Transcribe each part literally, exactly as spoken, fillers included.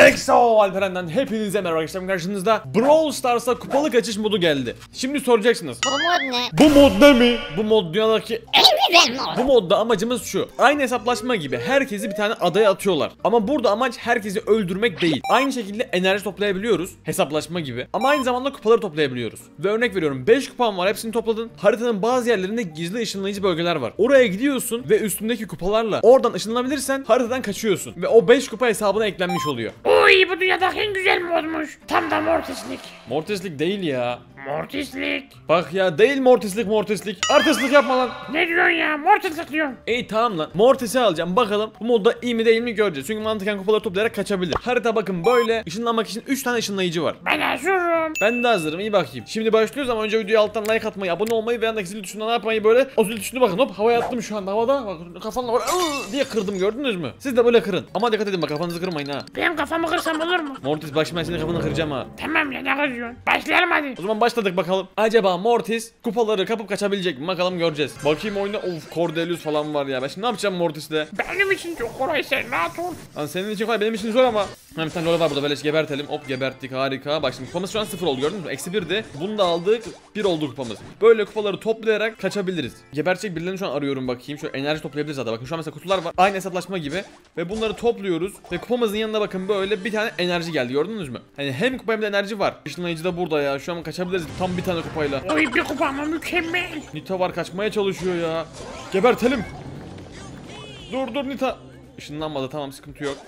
Exo Alperen'den hepinize merhaba arkadaşlar, karşınızda Brawl Stars'a kupalı kaçış modu geldi. Şimdi soracaksınız, Bu mod ne? bu mod ne mi? Bu mod dünyadaki En güzel mod. Bu modda amacımız şu: aynı hesaplaşma gibi herkesi bir tane adaya atıyorlar. Ama burada amaç herkesi öldürmek değil. Aynı şekilde enerji toplayabiliyoruz, hesaplaşma gibi. Ama aynı zamanda kupaları toplayabiliyoruz. Ve örnek veriyorum, beş kupam var, hepsini topladın. Haritanın bazı yerlerinde gizli ışınlayıcı bölgeler var. Oraya gidiyorsun ve üstündeki kupalarla oradan ışınlanabilirsen haritadan kaçıyorsun. Ve o beş kupa hesabına eklenmiş oluyor. Oy, bu dünyadaki en güzel modmuş. Tam da Mortislik. Mortislik değil ya. Mortislik. Bak ya, değil mortislik mortislik. Artistlik yapma lan. Ne diyorsun ya? Mortislik diyorsun. İyi tamam lan. Mortis'i alacağım. Bakalım bu modda iyi mi değil mi göreceğiz. Çünkü mantıken kupaları toplayarak kaçabilir. Harita bakın böyle. Işınlanmak için üç tane ışınlayıcı var. Ben hazırım. Ben de hazırım. İyi bakayım. Şimdi başlıyoruz ama önce videoya alttan like atmayı, abone olmayı ve yandaki zil tuşuna ne yapmayı, böyle o zil tuşuna bakın. Hop, havaya attım şu anda havada. Bak kafamla böyle ıı diye kırdım, gördünüz mü? Siz de böyle kırın. Ama dikkat edin bak, kafanızı kırmayın ha. Benim kafamı kırsam olur mu? Mortis bak, şimdi ben senin kafanı kıracağım ha. Tamam ya, ne kızıyorsun? Başlayalım hadi. O zaman başladık bakalım. Acaba Mortis kupaları kapıp kaçabilecek mi? Bakalım göreceğiz. Bakayım oyunda. Of, Cordelius falan var ya. Ben şimdi ne yapacağım Mortis'le? Benim için çok kolay, sen rahat ol. Lan senin için kolay, benim için zor ama. Ha, bir tane lol var burada, böyle gebertelim. Hop, geberttik, harika. Bak şimdi kupamız şu an sıfır oldu, gördünüz mü? Eksi birdi. Bunu da aldık. Bir oldu kupamız. Böyle kupaları toplayarak kaçabiliriz. Gebertecek birilerini şu an arıyorum, bakayım. Şöyle enerji toplayabiliriz zaten. Bakın şu an mesela kutular var. Aynı hesaplaşma gibi. Ve bunları topluyoruz. Ve kupamızın yanına bakın böyle bir tane enerji geldi, gördünüz mü? Hani hem kupa hem de enerji var. Işınlayıcı da burada ya. Şu an kaçabiliriz tam bir tane kupayla. Oy, bir kupa ama mükemmel. Nita var, kaçmaya çalışıyor ya. Gebertelim. Dur dur Nita. Işınlanmadı, tamam, sıkıntı yok.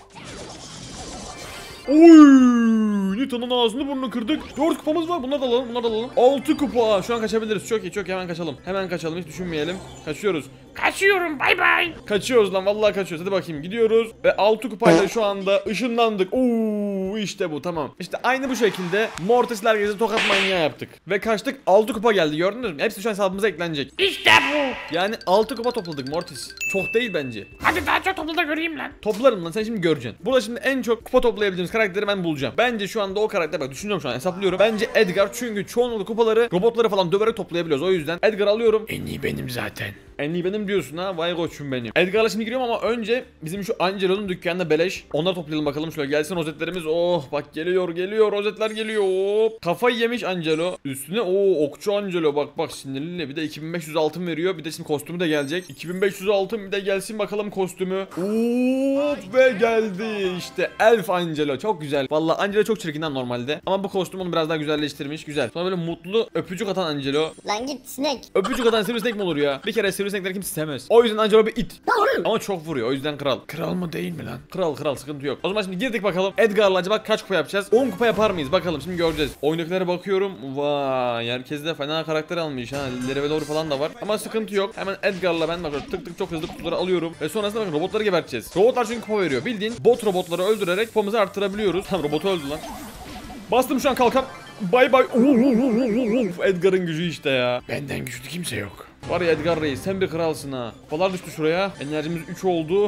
Oy! Nita'nın ağzını burnunu kırdık. dört kupamız var. Bunları da alalım, bunları da alalım. altı kupa. Şu an kaçabiliriz. Çok iyi, çok iyi. Hemen kaçalım. Hemen kaçalım. Hiç düşünmeyelim. Kaçıyoruz. Kaçıyorum, bay bay. Kaçıyoruz lan, vallahi kaçıyoruz. Hadi bakayım, gidiyoruz. Ve altı kupayla şu anda ışınlandık. Oo, işte bu, tamam. İşte aynı bu şekilde Mortis'le herkese tokat manyağı yaptık. Ve kaçtık. altı kupa geldi, gördünüz mü? Hepsi şu an hesabımıza eklenecek. İşte bu. Yani altı kupa topladık Mortis. Çok değil bence. Hadi daha çok toplu da göreyim lan. Toplarım lan, sen şimdi göreceksin. Burada şimdi en çok kupa toplayabildiğimiz karakteri ben bulacağım. Bence şu anda o karakter, bak düşünüyorum şu an, hesaplıyorum. Bence Edgar, çünkü çoğunlukla kupaları robotları falan döverek toplayabiliyoruz. O yüzden Edgar alıyorum. En iyi benim zaten. En iyi benim diyorsun ha, vay koçum benim. Edgar'la şimdi giriyorum ama önce bizim şu Angelo'nun dükkanında beleş. Onları toplayalım bakalım, şöyle gelsin rozetlerimiz. Oh bak, geliyor geliyor, rozetler geliyor. Hop. Kafayı yemiş Angelo. Üstüne o okçu Angelo, bak bak, sinirli. Bir de iki bin beş yüz altın veriyor. Bir de şimdi kostümü de gelecek. iki bin beş yüz altın, bir de gelsin bakalım kostümü. Hop ve geldi işte Elf Angelo, çok güzel. Vallahi Angelo çok çirkinden normalde. Ama bu kostüm onu biraz daha güzelleştirmiş, güzel. Sonra böyle mutlu öpücük atan Angelo. Lan git sinek. Öpücük atan sivrisinek mi olur ya? Bir kere sivrisinekleri kimse sevmez. O yüzden Angelo bir it. Ama çok vuruyor, o yüzden kral. Kral mı değil mi lan? Kral kral, sıkıntı yok. O zaman şimdi girdik bakalım. Edgar'la acaba kaç kupa yapacağız? on kupa yapar mıyız? Bakalım şimdi göreceğiz. Oyundakilere bakıyorum. Vay, herkes de fena karakter almış ha. Level doğru falan da var. Ama sıkıntı yok. Hemen Edgar'la ben bakıyorum. Tık tık çok hızlı kutuları alıyorum. Ve sonrasında bakın robotları geberteceğiz. Robotlar çünkü kupa veriyor. Bildiğin bot robotları öldürerek kupamızı arttırabiliyoruz. Tamam, robotu öldü lan. Bastım şu an kalkan. Bay bay. Edgar'ın gücü işte ya. Benden güçlü kimse yok. Var ya Edgar Reis, sen bir kralsın ha. Kupalar düştü şuraya. Enerjimiz üç oldu.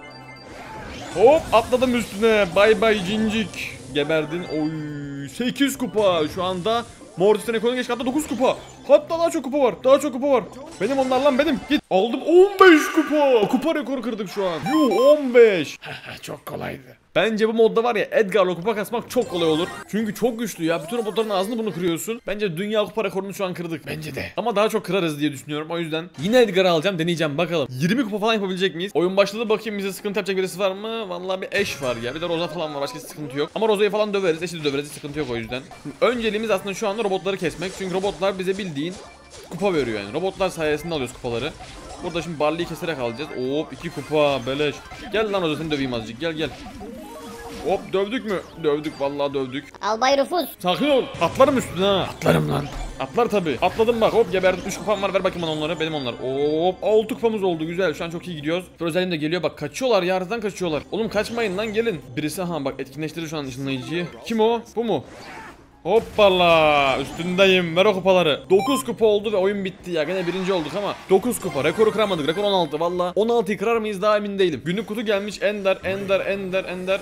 Hop, atladım üstüne. Bay bay cincik. Geberdin. Oy, sekiz kupa şu anda. Mortis'ten ekonomik geç katta dokuz kupa. Hatta daha çok kupa var. Daha çok kupa var. Benim onlar lan, benim. Git. Aldım on beş kupa. Kupa rekoru kırdık şu an. Yuh, on beş. Çok kolaydı. Bence bu modda var ya, Edgar'la kupa kasmak çok kolay olur. Çünkü çok güçlü ya. Bütün robotların ağzını bunu kırıyorsun. Bence dünya kupa rekorunu şu an kırdık. Bence de. Ama daha çok kırarız diye düşünüyorum. O yüzden yine Edgar'ı alacağım, deneyeceğim bakalım. yirmi kupa falan yapabilecek miyiz? Oyun başladı, bakayım bize sıkıntı yapacak birisi var mı? Vallahi bir Ashe var ya. Bir de Rosa falan var. Başka sıkıntı yok. Ama Rosa'yı falan döveriz. Ashe'i de döveriz. Sıkıntı yok o yüzden. Önceliğimiz aslında şu anda robotları kesmek. Çünkü robotlar bize bildiğin kupa veriyor yani. Robotlar sayesinde alıyoruz kupaları. Burada şimdi Barley'i keserek alacağız. Hop, iki kupa beleş. Gel lan Rosa, seni döveyim azıcık. Gel gel. Hop, dövdük mü? Dövdük, vallahi dövdük. Albay Rufus. Sakin ol. Atlarım üstüne ha. Atlarım lan. Atlar tabi. Atladım bak, hop geberdim. üç kupam var, ver bakayım bana onları. Benim onlar. Hop, altı kupamız oldu, güzel. Şu an çok iyi gidiyoruz. Özelliğim de geliyor, bak kaçıyorlar, yarıdan kaçıyorlar. Oğlum kaçmayın lan, gelin. Birisi ha bak etkinleştirdi şu an ışınlayıcıyı. Kim o? Bu mu? Hoppala, üstündeyim, ver o kupaları. dokuz kupa oldu ve oyun bitti ya. Gene birinci olduk ama dokuz kupa, rekoru kıramadık. Rekor on altı, valla on altıyı kırar mıyız daha emin değilim. Günlük kutu gelmiş, ender ender ender ender.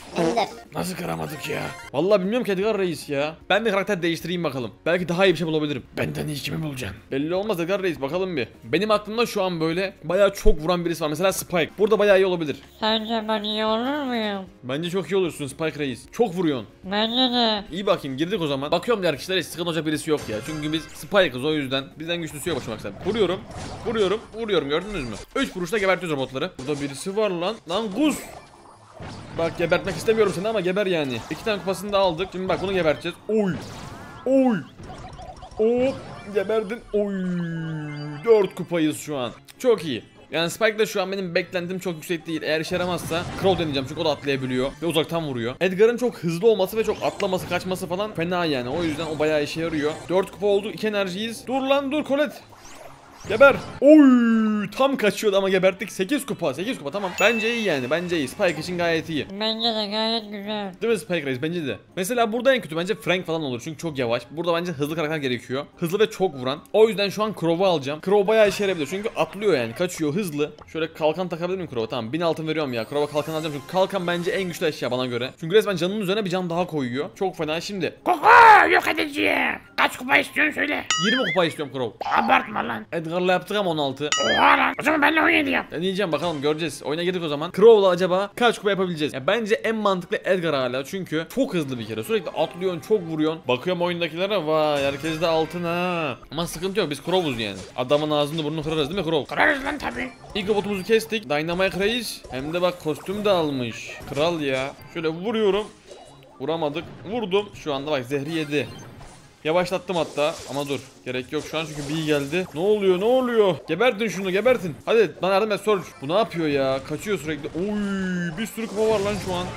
İndir. Nasıl kıramadık ya? Vallahi bilmiyorum ki Edgar Reis ya. Ben bir karakter değiştireyim bakalım. Belki daha iyi bir şey bulabilirim. Benden iyi kimi bulacaksın? Belli olmaz Edgar Reis, bakalım bir. Benim aklımda şu an böyle bayağı çok vuran birisi var. Mesela Spike. Burada bayağı iyi olabilir. Sence ben iyi olur muyum? Bence çok iyi olursun Spike Reis. Çok vuruyorsun. Bence de. İyi bakayım, girdik o zaman. Bakıyorum diğer kişilere, hiç sıkıntı olacak birisi yok ya. Çünkü biz Spike'ız, o yüzden bizden güçlüsü yok başımak sen. Vuruyorum. Vuruyorum. Vuruyorum, gördünüz mü? üç vuruşta gebertiyoruz robotları. Burada birisi var lan. Lan Guz. Bak gebertmek istemiyorum seni ama geber yani. İki tane kupasını da aldık. Şimdi bak bunu geberteceğiz. Oy. Oy. Hop. Geberdin. Oy. dört kupayız şu an. Çok iyi. Yani Spike'da şu an benim beklentim çok yüksek değil. Eğer işe yaramazsa Crow deneyeceğim çünkü o da atlayabiliyor ve uzaktan vuruyor. Edgar'ın çok hızlı olması ve çok atlaması, kaçması falan fena yani. O yüzden o bayağı işe yarıyor. dört kupa oldu, iki enerjiyiz. Dur lan dur Colette. Geber. Oy, tam kaçıyordu ama geberttik. sekiz kupa, sekiz kupa tamam. Bence iyi yani. Bence iyi. Spike için gayet iyi. Bence de gayet güzel. Değil mi Spike Reis? Bence de. Mesela burada en kötü bence Frank falan olur çünkü çok yavaş. Burada bence hızlı karakter gerekiyor. Hızlı ve çok vuran. O yüzden şu an Crow'u alacağım. Crow bayağı işe yarayabilir çünkü atlıyor yani. Kaçıyor hızlı. Şöyle kalkan takabilir miyim Crow'a? Tamam, bin altın veriyorum ya. Crow'a kalkan alacağım çünkü kalkan bence en güçlü eşya bana göre. Çünkü resmen canının üzerine bir can daha koyuyor. Çok fena şimdi. Koko yok edeceğim. Kaç kupa istiyorsun söyle. yirmi kupa istiyorum Crow. Abartma lan. Edgar'la yaptık ama on altı. Oha lan. O zaman benimle on yedi yap. Deneyeceğim bakalım, göreceğiz. Oyuna girdik o zaman. Crow'la acaba kaç kupa yapabileceğiz? Ya bence en mantıklı Edgar hala çünkü çok hızlı bir kere. Sürekli atlıyorsun, çok vuruyorsun. Bakıyorum oyundakilere, vay herkes de altın ha. Ama sıkıntı yok, biz Crow'uz yani. Adamın ağzını burnunu kırarız değil mi Crow? Kırarız lan tabi. İlk robotumuzu kestik. Dynamite Reis. Hem de bak kostüm de almış. Kral ya. Şöyle vuruyorum. Vuramadık. Vurdum. Şu anda bak zehri yedi. Yavaşlattım hatta ama dur, gerek yok şu an çünkü bir geldi. Ne oluyor ne oluyor? Gebertin şunu, gebertin. Hadi bana yardım et Sorge. Bu ne yapıyor ya? Kaçıyor sürekli. Oy, bir sürü kupa var lan şu an.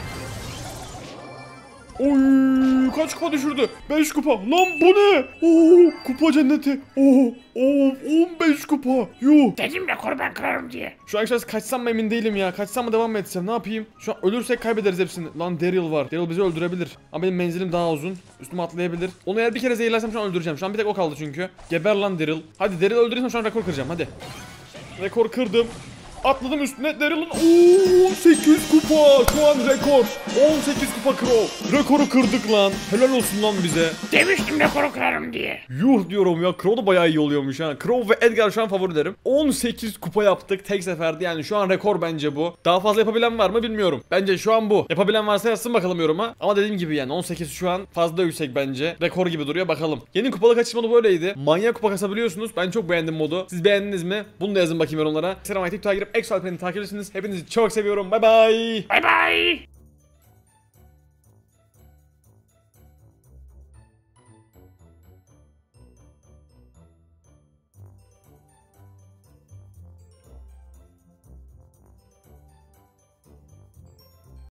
Oy, kaç kupa düşürdü? beş kupa. Lan bu ne? Oo, kupa cenneti. Oo, oo, on beş kupa. Yuh. Dedim rekoru ben kırarım diye. Şu an şöyle kaçsam mı emin değilim ya. Kaçsam mı devam mı etsem, ne yapayım? Şu an ölürsek kaybederiz hepsini. Lan Daryl var. Daryl bizi öldürebilir. Ama benim menzilim daha uzun. Üstüme atlayabilir. Onu eğer bir kere zehirlersem şu an öldüreceğim. Şu an bir tek o kaldı çünkü. Geber lan Daryl. Hadi Daryl öldürürsem şu an rekor kıracağım hadi. Rekor kırdım. Atladım üstüne Daryl'ın. Oo, on sekiz kupa. Şu an rekor. on sekiz kupa Crow. Rekoru kırdık lan. Helal olsun lan bize. Demiştim rekoru kırarım diye. Yuh diyorum ya, Crow da bayağı iyi oluyormuş ha. Crow ve Edgar şu an favorilerim. on sekiz kupa yaptık tek seferde, yani şu an rekor bence bu. Daha fazla yapabilen var mı bilmiyorum. Bence şu an bu. Yapabilen varsa yazsın bakalım yoruma. Ama dediğim gibi yani on sekiz şu an fazla yüksek bence. Rekor gibi duruyor, bakalım. Yeni kupalı kaçış modu böyleydi. Manyak kupa kasabiliyorsunuz. Ben çok beğendim modu. Siz beğendiniz mi? Bunu da yazın bakayım yorumlara. Selam, TikTok'a girip Exo Alperen'i takip edersiniz. Hepinizi çok seviyorum. Bay bay. Bay bay.